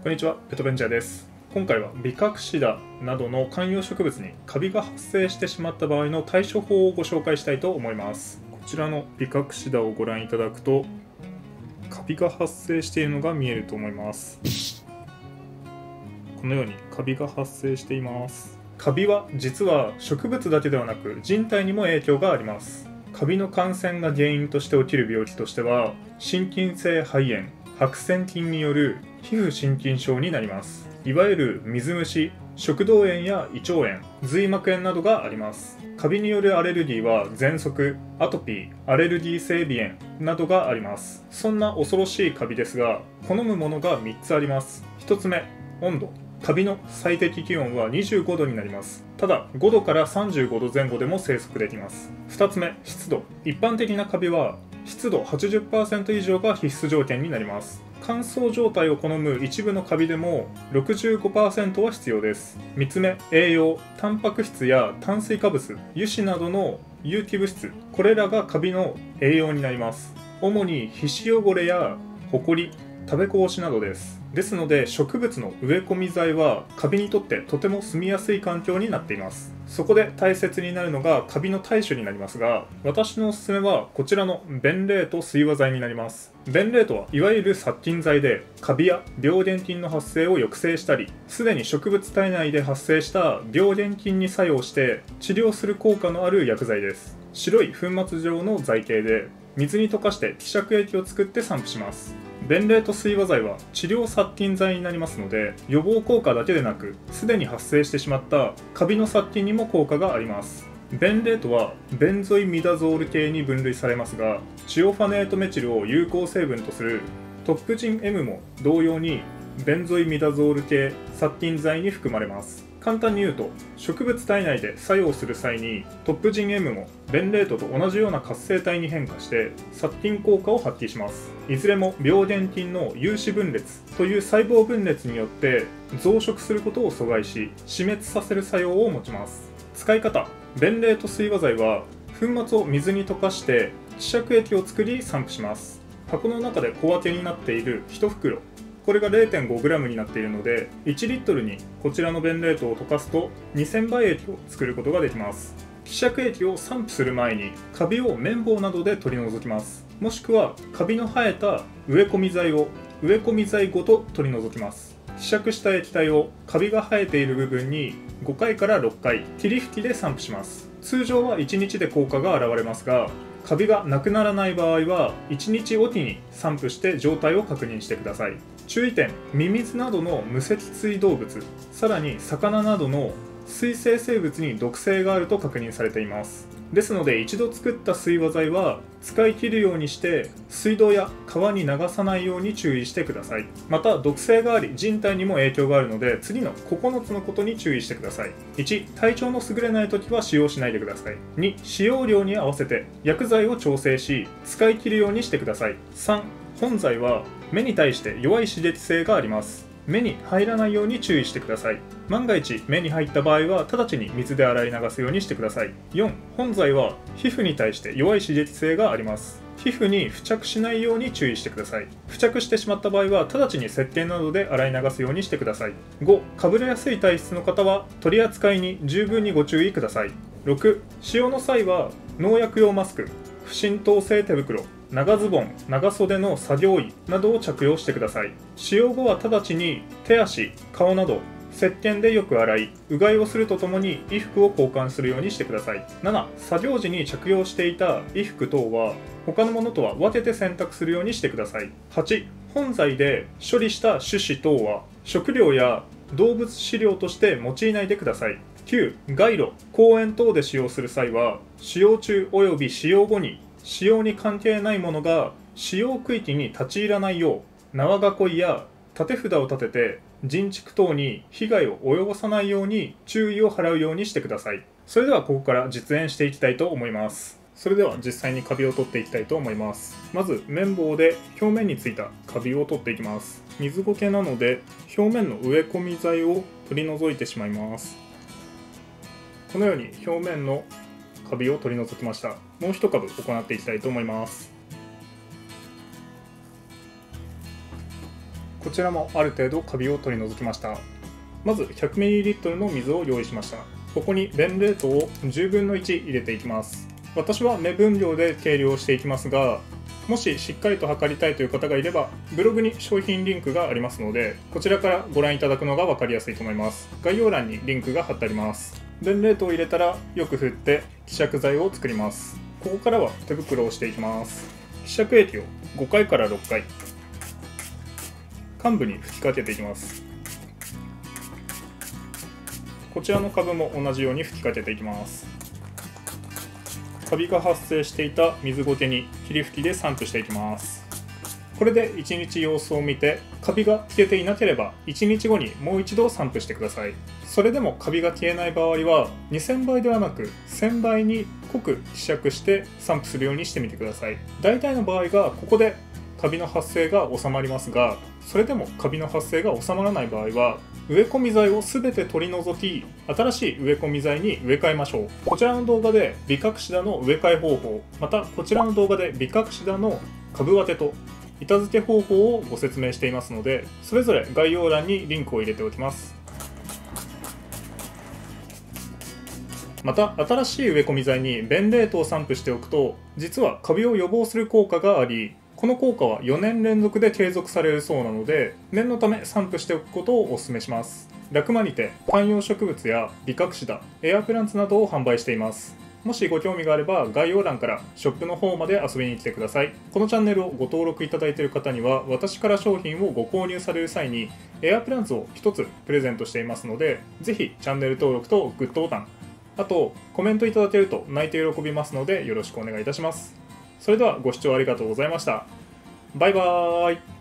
こんにちは、ペットベンチャーです。今回はビカクシダなどの観葉植物にカビが発生してしまった場合の対処法をご紹介したいと思います。こちらのビカクシダをご覧いただくと、カビが発生しているのが見えると思います。このようにカビが発生しています。カビは実は植物だけではなく人体にも影響があります。カビの感染が原因として起きる病気としては、心筋性肺炎、白癬菌による皮膚真菌症になります。いわゆる水虫、食道炎や胃腸炎、髄膜炎などがあります。カビによるアレルギーは喘息、アトピー、アレルギー性鼻炎などがあります。そんな恐ろしいカビですが、好むものが3つあります。1つ目、温度。カビの最適気温は25度になります。ただ5度から35度前後でも生息できます。2つ目、湿度。一般的なカビは湿度 80% 以上が必須条件になります。乾燥状態を好む一部のカビでも 65% は必要です。3つ目、栄養。タンパク質や炭水化物、油脂などの有機物質、これらがカビの栄養になります。主に皮脂汚れやホコリ、食べこぼしなどです。ですので植物の植え込み剤はカビにとってとても住みやすい環境になっています。そこで大切になるのがカビの対処になりますが、私のおすすめはこちらのベンレート水和剤になります。ベンレートはいわゆる殺菌剤で、カビや病原菌の発生を抑制したり、すでに植物体内で発生した病原菌に作用して治療する効果のある薬剤です。白い粉末状の剤形で、水に溶かして希釈液を作って散布します。ベンレート水和剤は治療殺菌剤になりますので、予防効果だけでなくすでに発生してしまったカビの殺菌にも効果があります。ベンレートはベンゾイミダゾール系に分類されますが、チオファネートメチルを有効成分とするトップジン M も同様にベンゾイミダゾール系殺菌剤に含まれます。簡単に言うと、植物体内で作用する際にトップジン M もベンレートと同じような活性体に変化して殺菌効果を発揮します。いずれも病原菌の有子分裂という細胞分裂によって増殖することを阻害し、死滅させる作用を持ちます。使い方。ベンレート水和剤は粉末を水に溶かして希釈液を作り散布します。箱の中で小分けになっている1袋、これが 0.5g になっているので、1リットルにこちらのベンレートを溶かすと2000倍液を作ることができます。希釈液を散布する前にカビを綿棒などで取り除きます。もしくはカビの生えた植え込み剤を植え込み剤ごと取り除きます。希釈した液体をカビが生えている部分に5回から6回霧吹きで散布します。通常は1日で効果が現れますが、カビがなくならない場合は1日おきに散布して状態を確認してください。注意点。ミミズなどの無脊椎動物、さらに魚などの水生生物に毒性があると確認されています。ですので一度作った水和剤は使い切るようにして水道や川に流さないように注意してください。また毒性があり人体にも影響があるので、次の9つのことに注意してください。1、体調の優れない時は使用しないでください。2、使用量に合わせて薬剤を調整し使い切るようにしてください。3、本剤は目に対して弱い刺激性があります。目に入らないように注意してください。万が一目に入った場合は直ちに水で洗い流すようにしてください。4、本剤は皮膚に対して弱い刺激性があります。皮膚に付着しないように注意してください。付着してしまった場合は直ちに石鹸などで洗い流すようにしてください。5、かぶれやすい体質の方は取り扱いに十分にご注意ください。6、使用の際は農薬用マスク、不浸透性手袋、長ズボン、長袖の作業着などを着用してください。使用後は直ちに手足、顔など石鹸でよく洗い、うがいをするとともに衣服を交換するようにしてください。7、作業時に着用していた衣服等は他のものとは分けて洗濯するようにしてください。8、本剤で処理した種子等は食料や動物飼料として用いないでください。9、街路、公園等で使用する際は使用中及び使用後に使用に関係ないものが使用区域に立ち入らないよう縄囲いや立て札を立てて人畜等に被害を及ぼさないように注意を払うようにしてください。それではここから実演していきたいと思います。それでは実際にカビを取っていきたいと思います。まず綿棒で表面についたカビを取っていきます。水苔なので表面の植え込み剤を取り除いてしまいます。このように表面のカビを取り除きました。もう一株行っていきたいと思います。 こちらもある程度カビを取り除きました。まず 100ml の水を用意しました。ここにベンレートを10分の1入れていきます。私は目分量で計量していきますが、もししっかりと測りたいという方がいればブログに商品リンクがありますので、こちらからご覧いただくのが分かりやすいと思います。概要欄にリンクが貼ってあります。ベンレートを入れたらよく振って希釈剤を作ります。ここからは手袋をしていきます。希釈液を5回から6回患部に吹きかけていきます。こちらの株も同じように吹きかけていきます。カビが発生していた水ゴケに霧吹きで散布していきます。これで1日様子を見てカビが消えていなければ1日後にもう一度散布してください。それでもカビが消えない場合は2000倍ではなく1000倍に濃く希釈して散布するようにしてみてください。大体の場合がここでカビの発生が収まりますが、それでもカビの発生が収まらない場合は植え込み剤を全て取り除き、新しい植え込み剤に植え替えましょう。こちらの動画でビカクシダの植え替え方法、またこちらの動画でビカクシダの株分けと板付け方法をご説明していますので、それぞれ概要欄にリンクを入れておきます。また新しい植え込み剤にベンレートを散布しておくと、実はカビを予防する効果があり、この効果は4年連続で継続されるそうなので、念のため散布しておくことをお勧めします。ラクマにて観葉植物やビカクシダ、エアプランツなどを販売しています。もしご興味があれば概要欄からショップの方まで遊びに来てください。このチャンネルをご登録いただいている方には、私から商品をご購入される際にエアプランツを1つプレゼントしていますので、ぜひチャンネル登録とグッドボタン、あとコメントいただけると泣いて喜びますのでよろしくお願いいたします。それではご視聴ありがとうございました。バイバーイ。